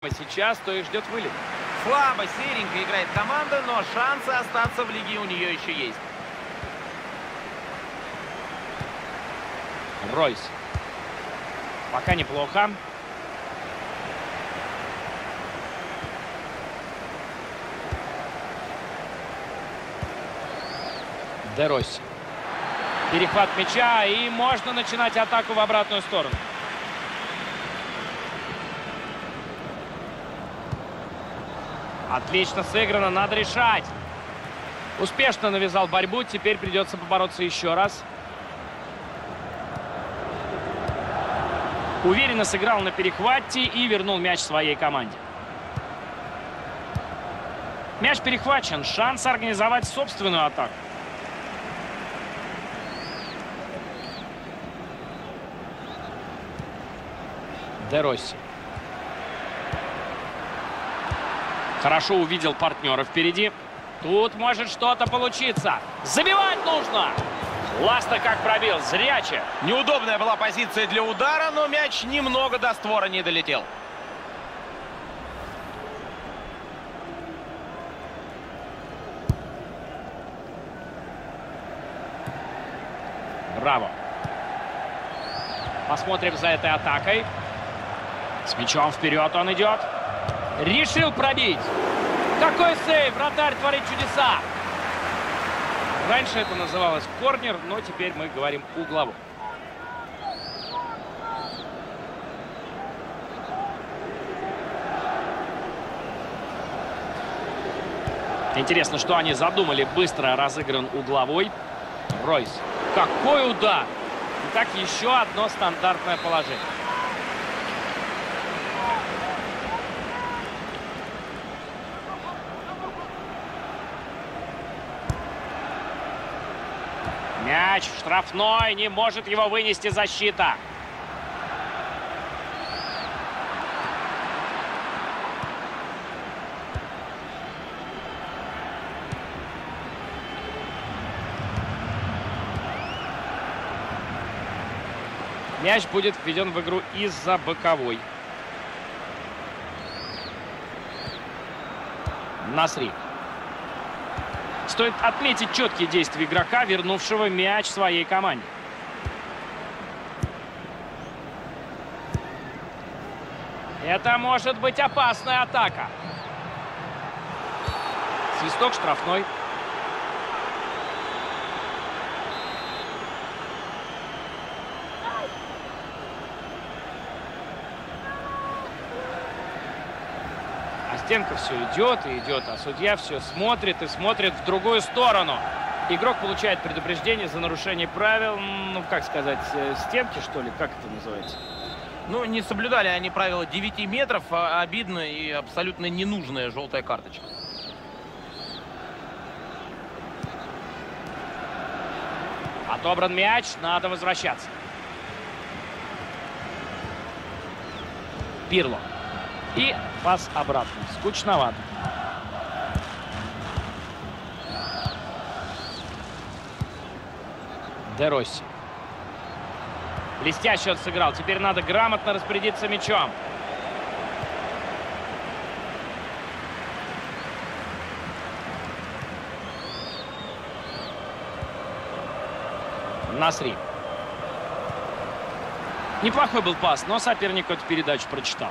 Сейчас то их ждет вылет. Слабо, серенько играет команда, но шансы остаться в лиге у нее еще есть. Ройс. Пока неплохо. Де Росси. Перехват мяча, и можно начинать атаку в обратную сторону. Отлично сыграно, надо решать. Успешно навязал борьбу, теперь придется побороться еще раз. Уверенно сыграл на перехвате и вернул мяч своей команде. Мяч перехвачен, шанс организовать собственную атаку. Де Росси. Хорошо увидел партнера впереди. Тут может что-то получиться. Забивать нужно. Классно как пробил, зряче. Неудобная была позиция для удара, но мяч немного до створа не долетел. Браво. Посмотрим за этой атакой. С мячом вперед он идет. Решил пробить. Какой сейв! Вратарь творит чудеса. Раньше это называлось корнер, но теперь мы говорим угловой. Интересно, что они задумали. Быстро разыгран угловой. Ройс. Какой удар! Итак, еще одно стандартное положение. Мяч в штрафной, не может его вынести защита. Мяч будет введен в игру из-за боковой. Насри. Стоит отметить четкие действия игрока, вернувшего мяч своей команде. Это может быть опасная атака. Свисток штрафной. Стенка все идет и идет, а судья все смотрит и смотрит в другую сторону. Игрок получает предупреждение за нарушение правил, ну, как сказать, стенки, что ли, как это называется? Ну, не соблюдали они правила 9 метров, а обидно и абсолютно ненужная желтая карточка. Отобран мяч, надо возвращаться. Пирло. И пас обратно. Скучновато. Де Росси. Блестяще он сыграл. Теперь надо грамотно распорядиться мячом. Насри. Неплохой был пас, но соперник эту передачу прочитал.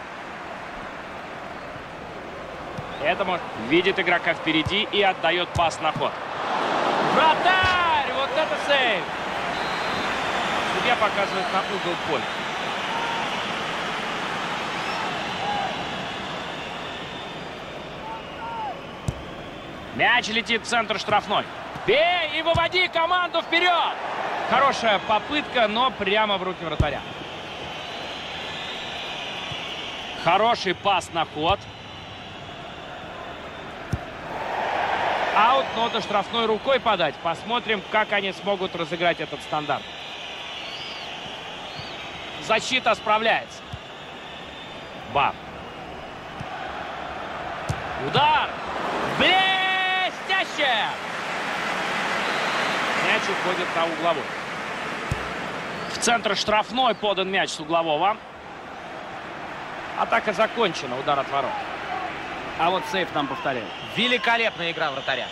Это может... Видит игрока впереди и отдает пас на ход. Вратарь! Вот это сейв! Судья показывает на угол поля. Мяч летит в центр штрафной. Бей и выводи команду вперед! Хорошая попытка, но прямо в руки вратаря. Хороший пас на ход. Аут, но до штрафной рукой подать. Посмотрим, как они смогут разыграть этот стандарт. Защита справляется. Бам. Удар. Блестяще! Мяч уходит на угловой. В центр штрафной подан мяч с углового. Атака закончена, удар от ворот. А вот сейф нам повторяет. Великолепная игра вратаря.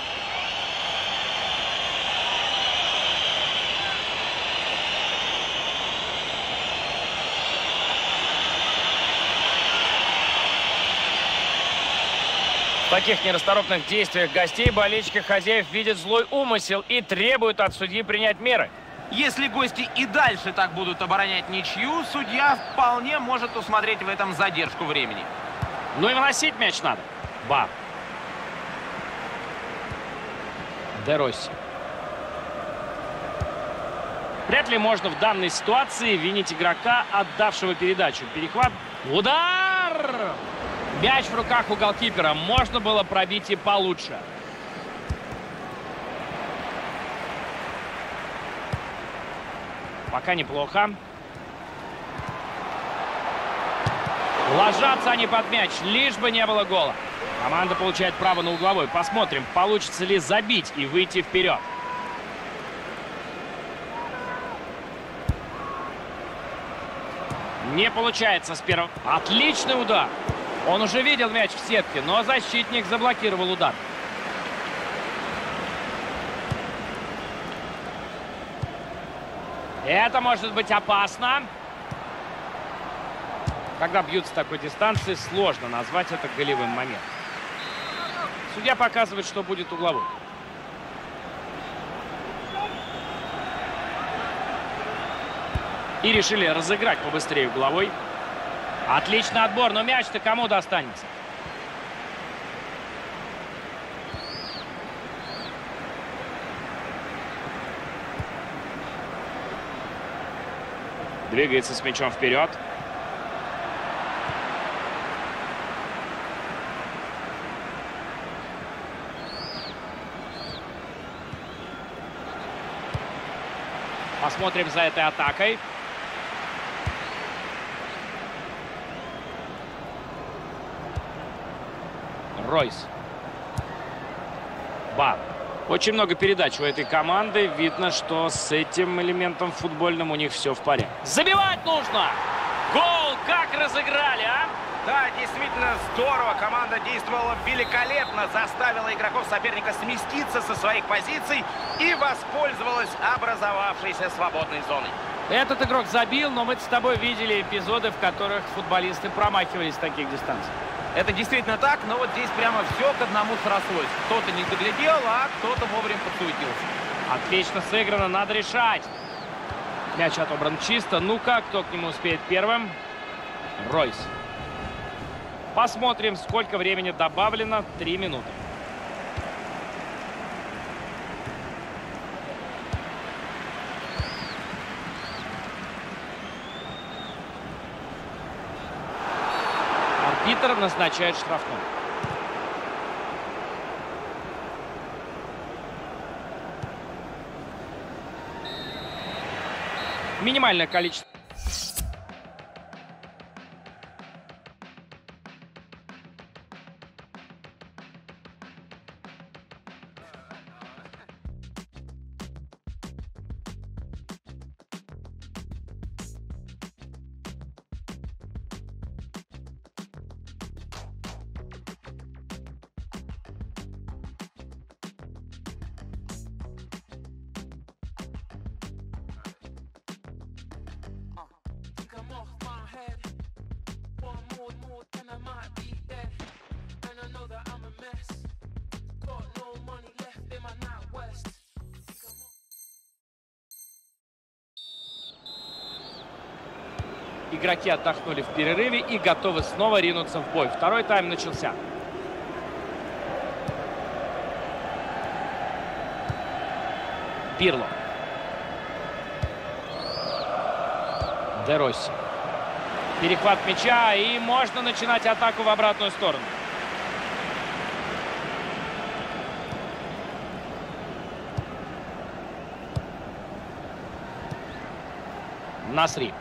В таких нерасторопных действиях гостей болельщики хозяев видят злой умысел и требуют от судьи принять меры. Если гости и дальше так будут оборонять ничью, судья вполне может усмотреть в этом задержку времени. Ну и выносить мяч надо. Бар. Де Росси. Вряд ли можно в данной ситуации винить игрока, отдавшего передачу. Перехват. Удар! Мяч в руках у голкипера. Можно было пробить и получше. Пока неплохо. Ложатся они под мяч, лишь бы не было гола. Команда получает право на угловой. Посмотрим, получится ли забить и выйти вперед. Не получается с первого. Отличный удар. Он уже видел мяч в сетке, но защитник заблокировал удар. Это может быть опасно. Когда бьют с такой дистанции, сложно назвать это голевым моментом. Судья показывает, что будет угловой. И решили разыграть побыстрее угловой. Отличный отбор, но мяч-то кому достанется? Двигается с мячом вперед. Посмотрим за этой атакой. Ройс. Бар. Очень много передач у этой команды. Видно, что с этим элементом футбольным у них все в порядке. Забивать нужно! Гол! Как разыграли, а? Да, действительно здорово. Команда действовала великолепно. Заставила игроков соперника сместиться со своих позиций и воспользовалась образовавшейся свободной зоной. Этот игрок забил, но мы с тобой видели эпизоды, в которых футболисты промахивались с таких дистанций. Это действительно так, но вот здесь прямо все к одному срослось. Кто-то не доглядел, а кто-то вовремя подсуетился. Отлично сыграно, надо решать. Мяч отобран чисто. Ну-ка, кто к нему успеет первым? Ройс. Посмотрим, сколько времени добавлено. 3 минуты. Арбитр назначает штрафной. Минимальное количество. Игроки отдохнули в перерыве и готовы снова ринуться в бой. Второй тайм начался. Пирло. Де Росси. Перехват мяча, и можно начинать атаку в обратную сторону. Насри.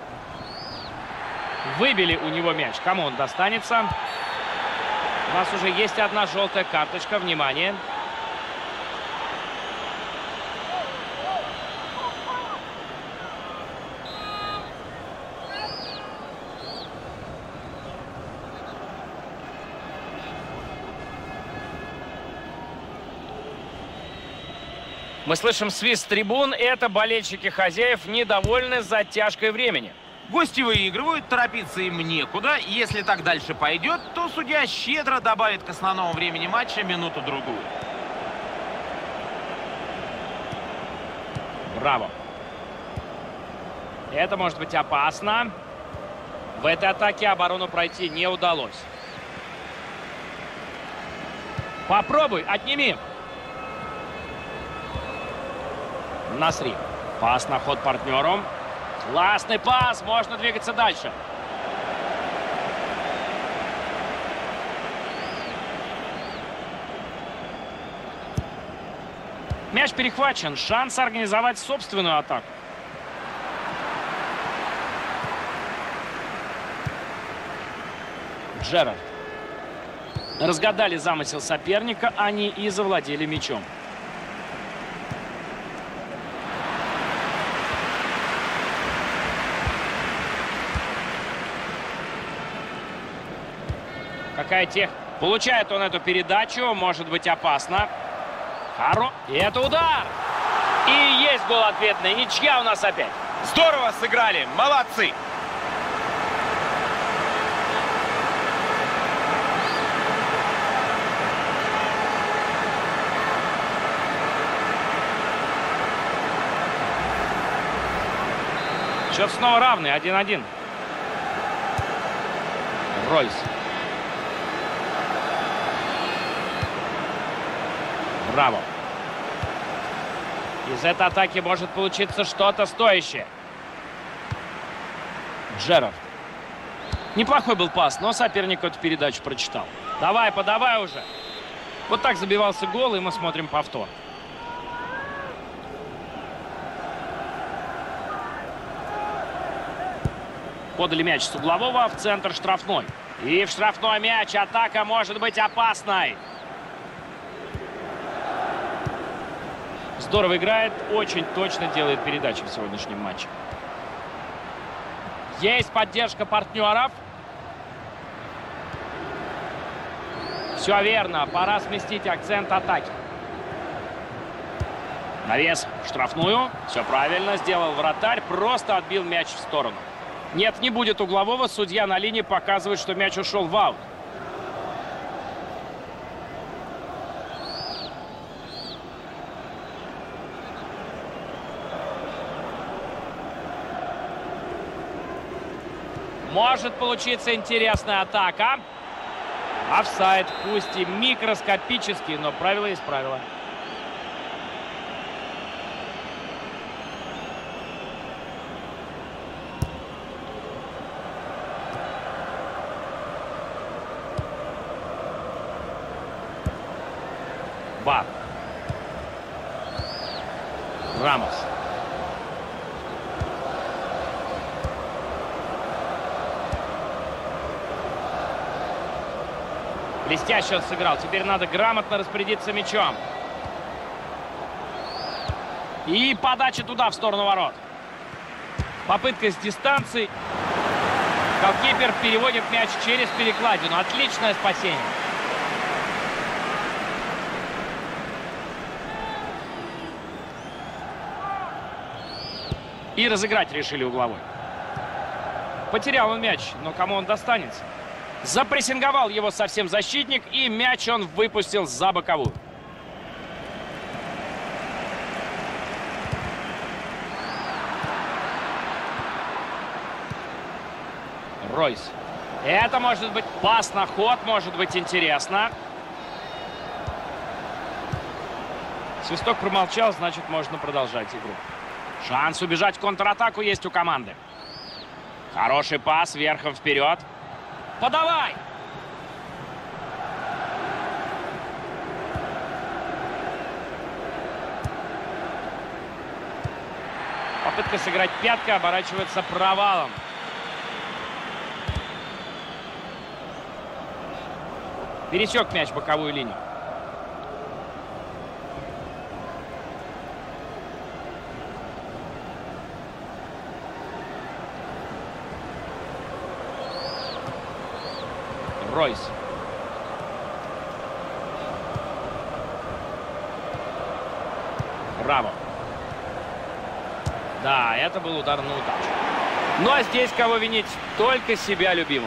Выбили у него мяч. Кому он достанется? У нас уже есть одна желтая карточка. Внимание. Мы слышим свист трибун. Это болельщики хозяев недовольны затяжкой времени. Гости выигрывают, торопиться им некуда. Если так дальше пойдет, то судья щедро добавит к основному времени матча минуту-другую. Браво. Это может быть опасно. В этой атаке оборону пройти не удалось. Попробуй, отними. Насри. Пас на ход партнеру. Классный пас. Можно двигаться дальше. Мяч перехвачен. Шанс организовать собственную атаку. Джерард. Разгадали замысел соперника. Они и завладели мячом. Какая техника. Получает он эту передачу. Может быть опасно. И это удар. И есть гол ответный. Ничья у нас опять. Здорово сыграли. Молодцы. Счет снова равный. 1-1. Ройс. Браво. Из этой атаки может получиться что-то стоящее. Джерард. Неплохой был пас, но соперник эту передачу прочитал. Давай, подавай уже. Вот так забивался гол, и мы смотрим повтор. Подали мяч с углового в центр штрафной. И в штрафной мяч. Атака может быть опасной. Здорово играет, очень точно делает передачи в сегодняшнем матче. Есть поддержка партнеров. Все верно, пора сместить акцент атаки. Навес в штрафную. Все правильно сделал вратарь, просто отбил мяч в сторону. Нет, не будет углового. Судья на линии показывает, что мяч ушел в аут. Может получиться интересная атака. Офсайд, пусть и микроскопический, но правило есть правило. Бар. Рамос. Блестяще он сыграл. Теперь надо грамотно распорядиться мячом. И подача туда, в сторону ворот. Попытка с дистанции. Голкипер переводит мяч через перекладину. Отличное спасение. И разыграть решили угловой. Потерял он мяч, но кому он достанется? Запрессинговал его совсем защитник, и мяч он выпустил за боковую. Ройс. Это может быть пас на ход, может быть интересно. Свисток промолчал, значит, можно продолжать игру. Шанс убежать в контратаку есть у команды. Хороший пас верхом вперед. Подавай! Попытка сыграть пяткой оборачивается провалом. Пересек мяч боковую линию. Ройс. Браво. Да, это был удар на удачу. Ну а здесь кого винить? Только себя любимого.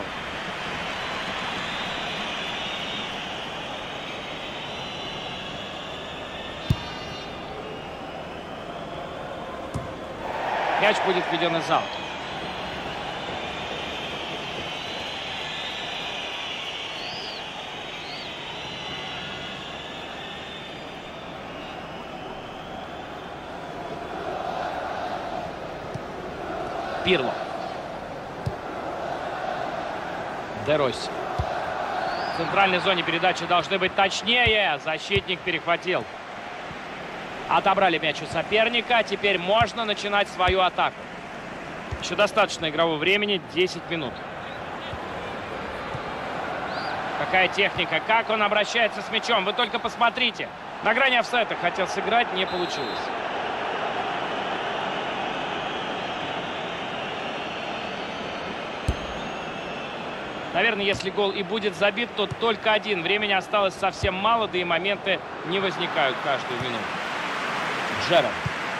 Мяч будет введен из аута. Пирло. Де Росси. В центральной зоне передачи должны быть точнее. Защитник перехватил. Отобрали мяч у соперника. Теперь можно начинать свою атаку. Еще достаточно игрового времени. 10 минут. Какая техника. Как он обращается с мячом. Вы только посмотрите. На грани офсайда хотел сыграть. Не получилось. Наверное, если гол и будет забит, то только один. Времени осталось совсем мало, да и моменты не возникают каждую минуту. Джерард.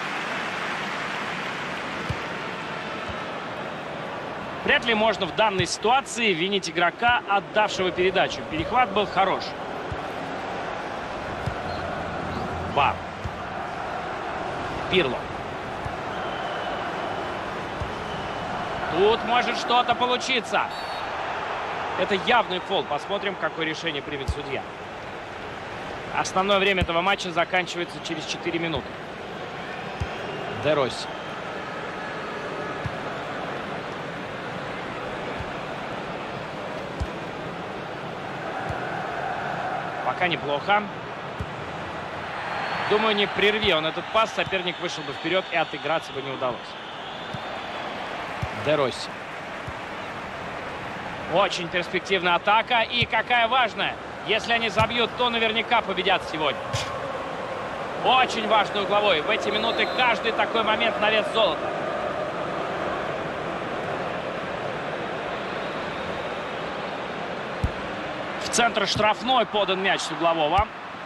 Вряд ли можно в данной ситуации винить игрока, отдавшего передачу. Перехват был хорош. Бар. Пирло. Тут может что-то получиться. Это явный фол. Посмотрим, какое решение примет судья. Основное время этого матча заканчивается через 4 минуты. Де Росси. Пока неплохо. Думаю, не прерви он этот пас, соперник вышел бы вперед и отыграться бы не удалось. Де Росси. Очень перспективная атака. И какая важная. Если они забьют, то наверняка победят сегодня. Очень важный угловой. В эти минуты каждый такой момент на вес золота. В центр штрафной подан мяч с углового.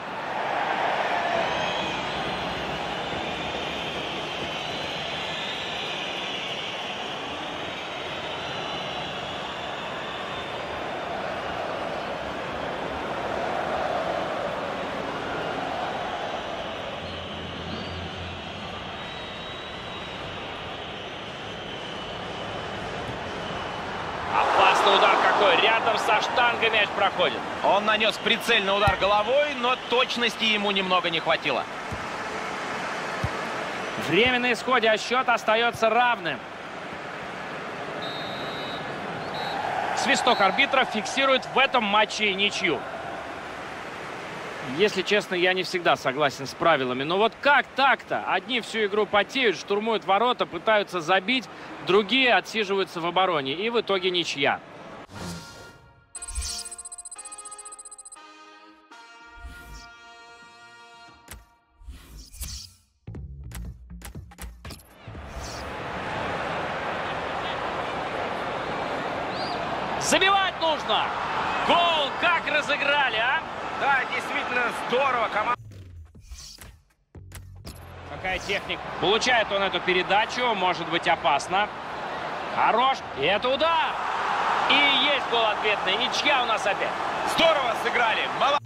Удар какой. Рядом со штангой мяч проходит. Он нанес прицельный удар головой, но точности ему немного не хватило. Время на исходе, а счет остается равным. Свисток арбитра фиксирует в этом матче ничью. Если честно, я не всегда согласен с правилами. Но вот как так-то? Одни всю игру потеют, штурмуют ворота, пытаются забить. Другие отсиживаются в обороне. И в итоге ничья. Забивать нужно! Гол как разыграли, а? Да, действительно здорово. Какая техника. Получает он эту передачу, может быть опасно. Хорош. И это удар. И есть гол ответный. Ничья у нас опять. Здорово сыграли.